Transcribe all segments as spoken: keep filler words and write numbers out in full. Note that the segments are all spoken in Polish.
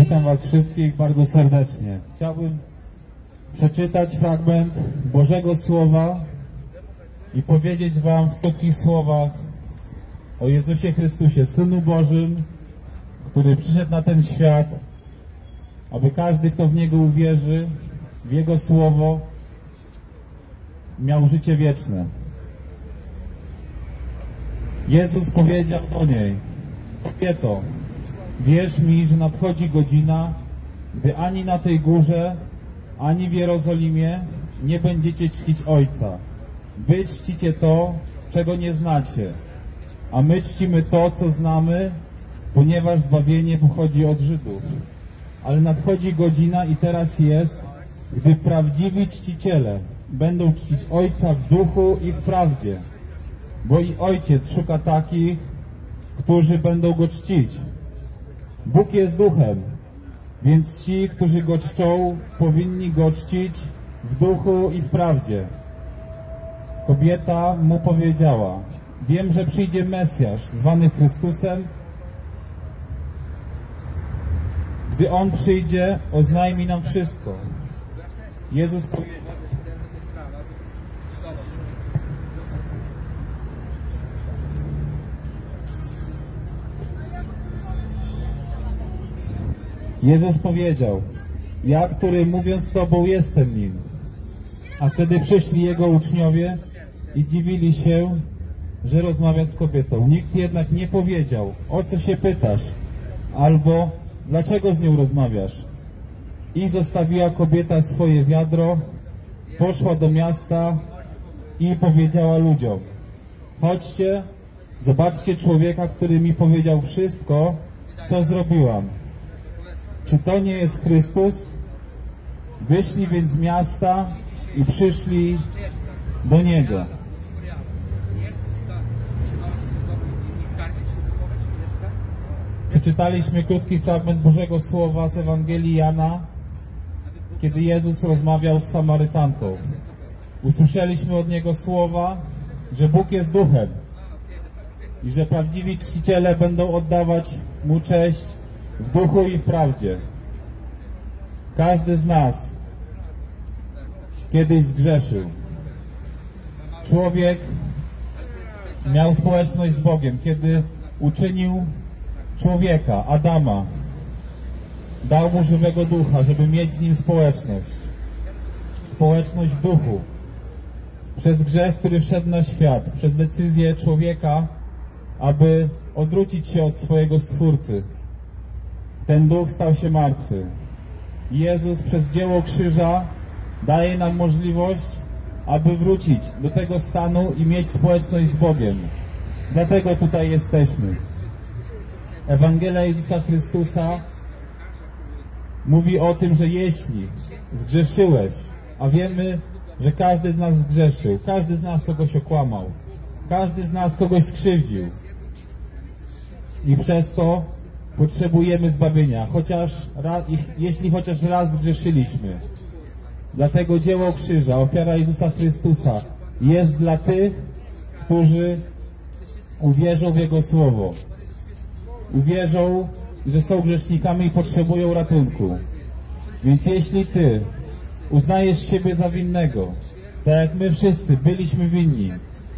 Witam Was wszystkich bardzo serdecznie. Chciałbym przeczytać fragment Bożego Słowa i powiedzieć Wam w krótkich słowach o Jezusie Chrystusie, Synu Bożym, który przyszedł na ten świat, aby każdy, kto w Niego uwierzy, w Jego Słowo, miał życie wieczne. Jezus powiedział do niej: kobieto, wierz mi, że nadchodzi godzina, gdy ani na tej górze, ani w Jerozolimie nie będziecie czcić Ojca. Wy czcicie to, czego nie znacie, a my czcimy to, co znamy, ponieważ zbawienie pochodzi od Żydów. Ale nadchodzi godzina i teraz jest, gdy prawdziwi czciciele będą czcić Ojca w duchu i w prawdzie, bo i Ojciec szuka takich, którzy będą Go czcić. Bóg jest duchem, więc ci, którzy Go czczą, powinni Go czcić w duchu i w prawdzie. Kobieta mu powiedziała: wiem, że przyjdzie Mesjasz, zwany Chrystusem. Gdy On przyjdzie, oznajmi nam wszystko. Jezus powiedział: Jezus powiedział: ja, który mówiąc z Tobą jestem Nim. A wtedy przyszli Jego uczniowie i dziwili się, że rozmawia z kobietą. Nikt jednak nie powiedział: o co się pytasz? Albo dlaczego z nią rozmawiasz? I zostawiła kobieta swoje wiadro, poszła do miasta i powiedziała ludziom: chodźcie, zobaczcie człowieka, który mi powiedział wszystko, co zrobiłam. Czy to nie jest Chrystus? Wyszli więc z miasta i przyszli do Niego. Przeczytaliśmy krótki fragment Bożego Słowa z Ewangelii Jana, kiedy Jezus rozmawiał z Samarytanką. Usłyszeliśmy od Niego słowa, że Bóg jest duchem i że prawdziwi czciciele będą oddawać Mu cześć w duchu i w prawdzie. Każdy z nas kiedyś zgrzeszył. Człowiek miał społeczność z Bogiem, kiedy uczynił człowieka, Adama. Dał mu żywego ducha, żeby mieć z nim społeczność. Społeczność w duchu. Przez grzech, który wszedł na świat, przez decyzję człowieka, aby odwrócić się od swojego Stwórcy, ten duch stał się martwy. Jezus przez dzieło krzyża daje nam możliwość, aby wrócić do tego stanu i mieć społeczność z Bogiem. Dlatego tutaj jesteśmy. Ewangelia Jezusa Chrystusa mówi o tym, że jeśli zgrzeszyłeś, a wiemy, że każdy z nas zgrzeszył, każdy z nas kogoś okłamał, każdy z nas kogoś skrzywdził i przez to potrzebujemy zbawienia, chociaż raz, jeśli chociaż raz zgrzeszyliśmy. Dlatego dzieło krzyża, ofiara Jezusa Chrystusa jest dla tych, którzy uwierzą w Jego Słowo. Uwierzą, że są grzesznikami i potrzebują ratunku. Więc jeśli Ty uznajesz siebie za winnego, tak jak my wszyscy byliśmy winni,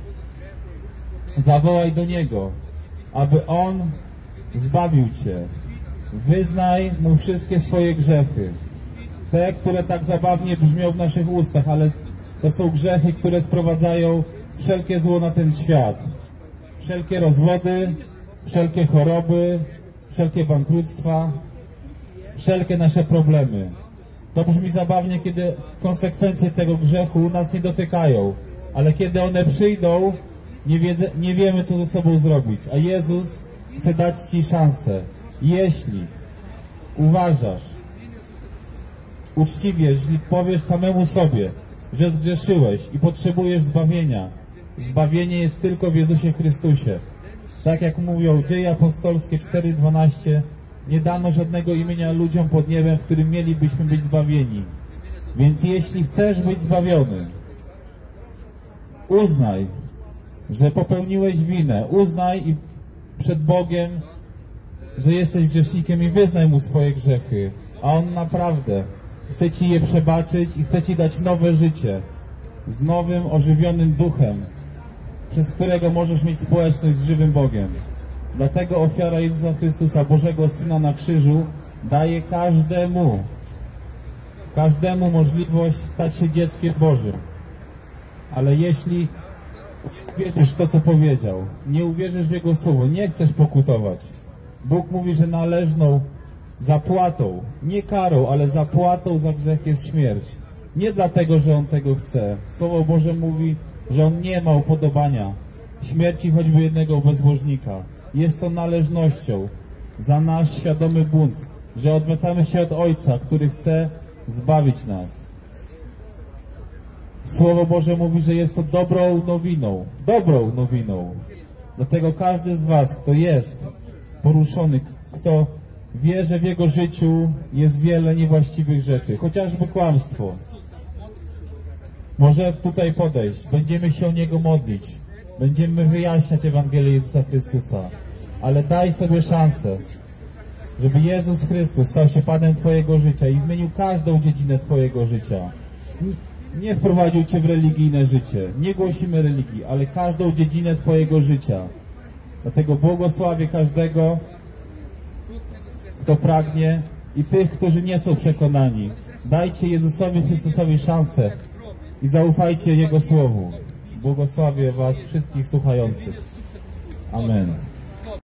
zawołaj do Niego, aby On zbawił Cię. Wyznaj Mu wszystkie swoje grzechy. Te, które tak zabawnie brzmią w naszych ustach, ale to są grzechy, które sprowadzają wszelkie zło na ten świat. Wszelkie rozwody, wszelkie choroby, wszelkie bankructwa, wszelkie nasze problemy. To brzmi zabawnie, kiedy konsekwencje tego grzechu nas nie dotykają, ale kiedy one przyjdą, nie, wiedzę, nie wiemy, co ze sobą zrobić. A Jezus chce dać Ci szansę. Jeśli uważasz uczciwie, jeśli powiesz samemu sobie, że zgrzeszyłeś i potrzebujesz zbawienia, zbawienie jest tylko w Jezusie Chrystusie. Tak jak mówią Dzieje Apostolskie cztery dwanaście, nie dano żadnego imienia ludziom pod niebem, w którym mielibyśmy być zbawieni. Więc jeśli chcesz być zbawiony, uznaj, że popełniłeś winę. Uznaj i przed Bogiem że jesteś grzesznikiem i wyznaj Mu swoje grzechy, a On naprawdę chce Ci je przebaczyć i chce Ci dać nowe życie z nowym, ożywionym duchem, przez którego możesz mieć społeczność z żywym Bogiem. Dlatego ofiara Jezusa Chrystusa, Bożego Syna na krzyżu, daje każdemu, każdemu możliwość stać się dzieckiem Bożym. Ale jeśli uwierzysz w to, co powiedział, nie uwierzysz w Jego słowo, nie chcesz pokutować, Bóg mówi, że należną zapłatą, nie karą, ale zapłatą za grzech jest śmierć. Nie dlatego, że On tego chce. Słowo Boże mówi, że On nie ma upodobania śmierci choćby jednego bezbożnika. Jest to należnością za nasz świadomy bunt, że odwracamy się od Ojca, który chce zbawić nas. Słowo Boże mówi, że jest to dobrą nowiną, dobrą nowiną. Dlatego każdy z was, kto jest poruszony, kto wie, że w jego życiu jest wiele niewłaściwych rzeczy, chociażby kłamstwo, może tutaj podejść, będziemy się o niego modlić, będziemy wyjaśniać Ewangelię Jezusa Chrystusa, ale daj sobie szansę, żeby Jezus Chrystus stał się Panem twojego życia i zmienił każdą dziedzinę twojego życia. Nie wprowadził cię w religijne życie, nie głosimy religii, ale każdą dziedzinę twojego życia. Dlatego błogosławię każdego, kto pragnie, i tych, którzy nie są przekonani. Dajcie Jezusowi Chrystusowi szansę i zaufajcie Jego Słowu. Błogosławię was wszystkich słuchających. Amen.